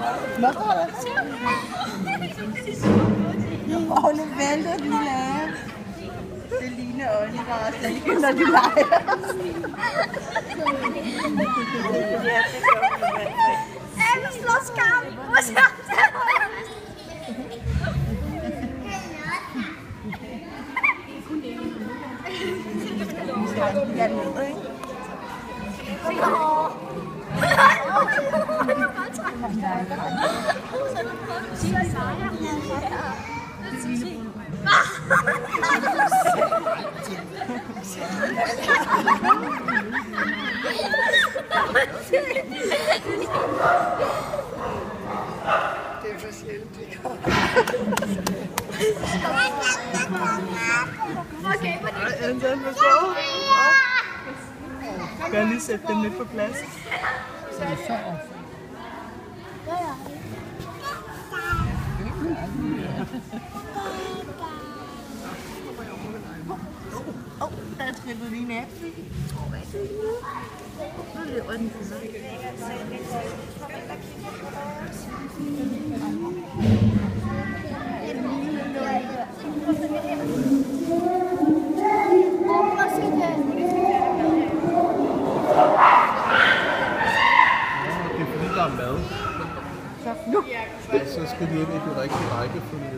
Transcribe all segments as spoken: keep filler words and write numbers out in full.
Åh, nu vælter den lave. Det ligner øjenrasen, når de leger. Alle slår skam. Hvor så? Jeg er nede, ikke? Det er for sjældent, det går. Er den den for sjov? Skal jeg lige sætte den lidt på plads? Så det så ofte. Åh, der er trillet lige en æble. Nu løber den for sig. Der er mad. Så nu. Ej, så skal de ind i den rigtige rækkefølge.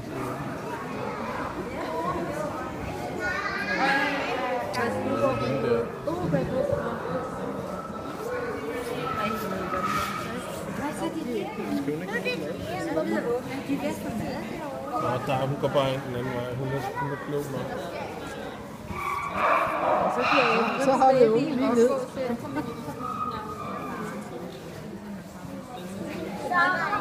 Og der hun går bare ind den anden vej. Hun er, hun er klog nok. Så har vi jo lige ned. Så